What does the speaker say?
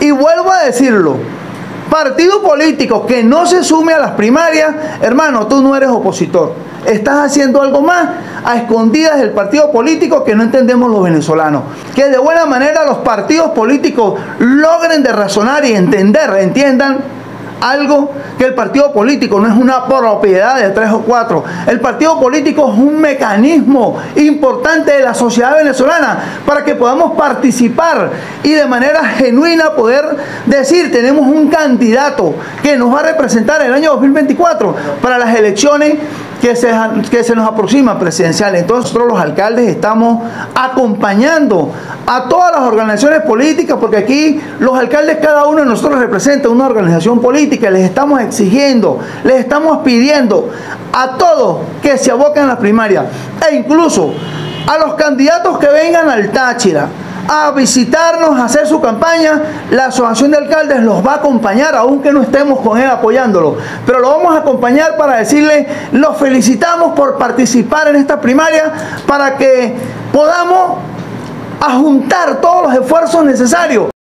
Y vuelvo a decirlo, partido político que no se sume a las primarias, hermano, tú no eres opositor. Estás haciendo algo más a escondidas del partido político que no entendemos los venezolanos. Que de buena manera los partidos políticos logren de razonar y entiendan algo, que el partido político no es una propiedad de 3 o 4. El partido político es un mecanismo importante de la sociedad venezolana para que podamos participar y de manera genuina poder decir, tenemos un candidato que nos va a representar el año 2024 para las elecciones que se nos aproximan presidenciales. Entonces nosotros los alcaldes estamos acompañando a todas las organizaciones políticas, porque aquí los alcaldes, cada uno de nosotros representa una organización política. Les estamos exigiendo, les estamos pidiendo a todos que se aboquen a las primarias, e incluso a los candidatos que vengan al Táchira a visitarnos, a hacer su campaña. La asociación de alcaldes los va a acompañar, aunque no estemos con él apoyándolo, pero lo vamos a acompañar para decirle, los felicitamos por participar en esta primaria, para que podamos juntar todos los esfuerzos necesarios